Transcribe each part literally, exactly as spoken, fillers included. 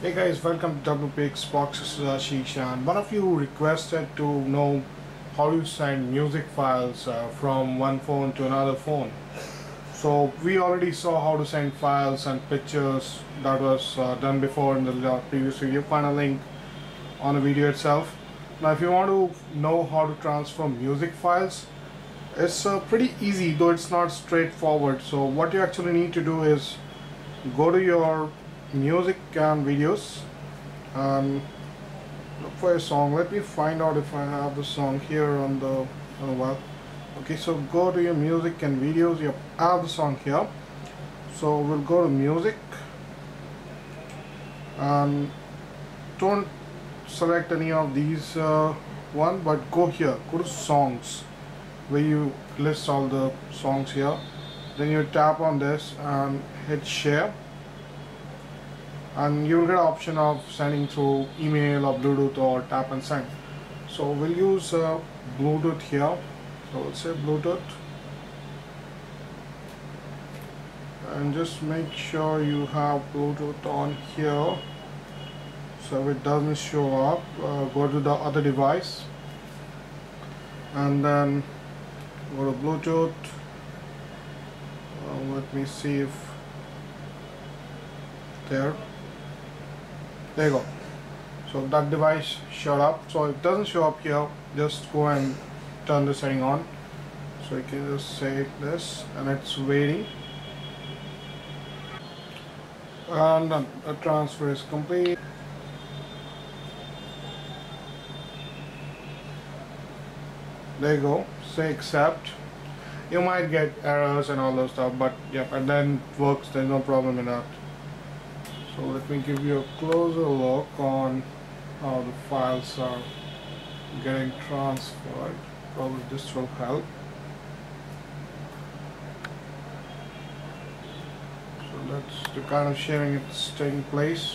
Hey guys, welcome to W P X Box. This is Ashish, and one of you requested to know how you send music files uh, from one phone to another phone. So we already saw how to send files and pictures. That was uh, done before in the previous video. Find a link on the video itself. Now if you want to know how to transfer music files, it's uh, pretty easy, though it's not straightforward. So what you actually need to do is go to your music and videos and look for a song. Let me find out if I have the song here on the on the web. Okay, so go to your music and videos. You have the song here, so we'll go to music and don't select any of these uh, one, but go here, go to songs where you list all the songs here. Then you tap on this and hit share, and you will get an option of sending through email or Bluetooth or tap and send. So we'll use uh, Bluetooth here. So we'll say Bluetooth, and just make sure you have Bluetooth on here. So if it doesn't show up, uh, go to the other device and then go to Bluetooth. Uh, let me see if there there you go. So that device showed up. So if it doesn't show up here, just go and turn the setting on. So you can just say this and it's waiting, and then the transfer is complete. There you go. Say accept. You might get errors and all those stuff, but yeah, and then it works. There's no problem in that. So let me give you a closer look on how the files are getting transferred. Probably this will help. So that's the kind of sharing it's taking place.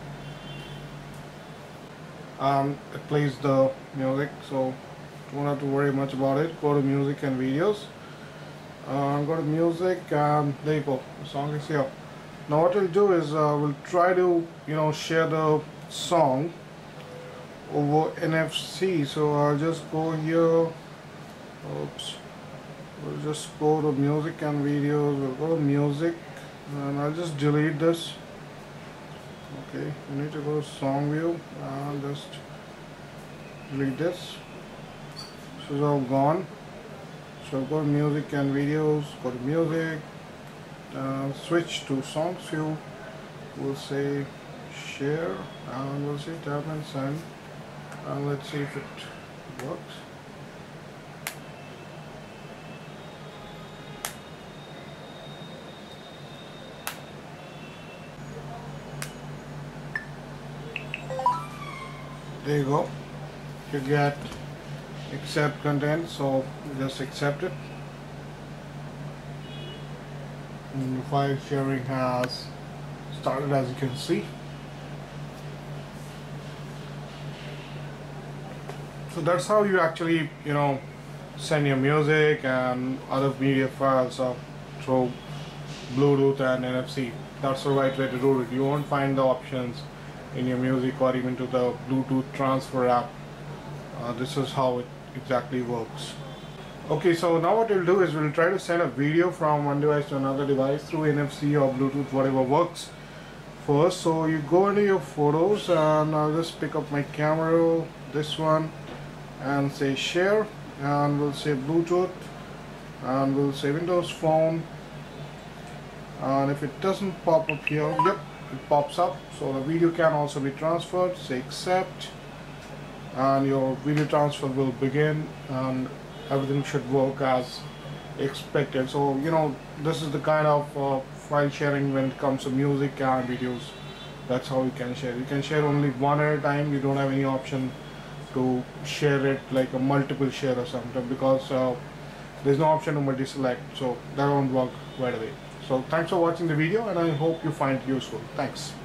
Um, it plays the music, so don't have to worry much about it. Go to music and videos. Uh, go to music, and there you go. The song is here. Now what we'll do is uh, we'll try to you know share the song over N F C. So I'll just go here. Oops. We'll just go to music and videos. We'll go to music, and I'll just delete this. Okay, you need to go to song view and just delete this. This is all gone. So go to music and videos. Go to music. Uh, switch to songs view. We'll say share, and we'll say tap and send, and let's see if it works. There you go. You get accept content, so just accept it. And the file sharing has started, as you can see. So that's how you actually you know send your music and other media files up through Bluetooth and N F C. That's the right way to do it. You won't find the options in your music or even to the Bluetooth transfer app. Uh, this is how it exactly works. Okay, so now what we'll do is we'll try to send a video from one device to another device through N F C or Bluetooth, whatever works first. So you go into your photos, and I'll just pick up my camera, this one, and say share, and we'll say Bluetooth, and we'll say Windows Phone, and if it doesn't pop up here, yep, it pops up. So the video can also be transferred. Say accept, and your video transfer will begin, and everything should work as expected. So you know this is the kind of uh, file sharing when it comes to music and videos. That's how you can share. You can share only one at a time. You don't have any option to share it like a multiple share or something, because uh, there's no option to multi-select, so that won't work right away. So thanks for watching the video, and I hope you find it useful. Thanks.